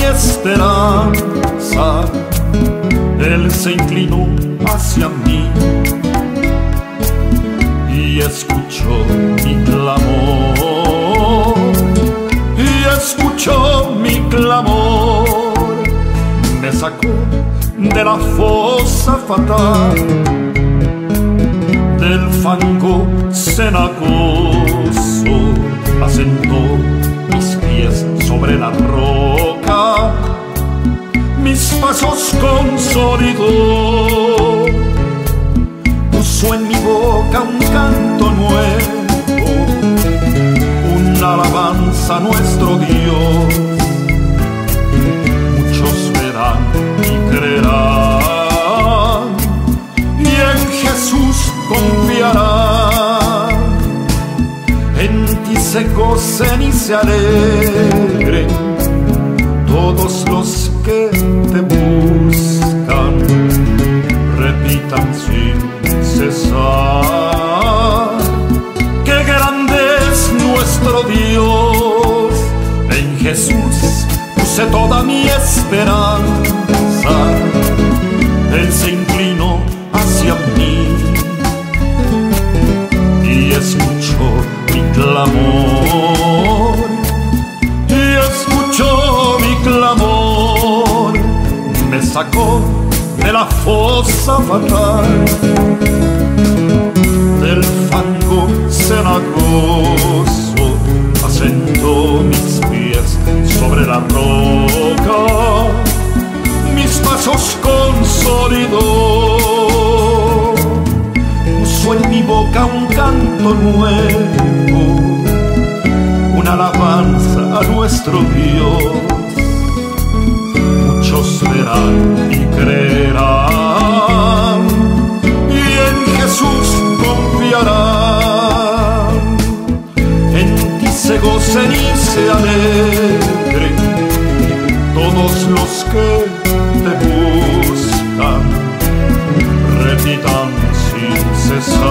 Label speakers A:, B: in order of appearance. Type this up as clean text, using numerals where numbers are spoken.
A: esperanza. Él se inclinó hacia mí y escuchó mi clamor, y escuchó mi clamor. Me sacó de la fosa fatal, del fango cenagoso, asentó mis pies sobre la roca, mis pasos consolidó, puso en mi boca un canto nuevo, una alabanza a nuestro Dios. Muchos verán y creerán, y en Jesús confiarán. En ti se gocen y se alegren todos los que te buscan, repitan sin cesar: qué grande es nuestro Dios. En Jesús puse toda mi esperanza. Él se inclinó hacia mí y escuchó mi clamor, y escuchó mi clamor. Me sacó de la fosa fatal, del fango cenagoso, asentó mis pies sobre la roca, mis pasos consolidó, puso en mi boca un canto nuevo, una alabanza a nuestro Dios. Muchos verán y creerán, y en Jesús confiarán. En ti se gocen y se alegren todos los que te buscan, repitan sin cesar: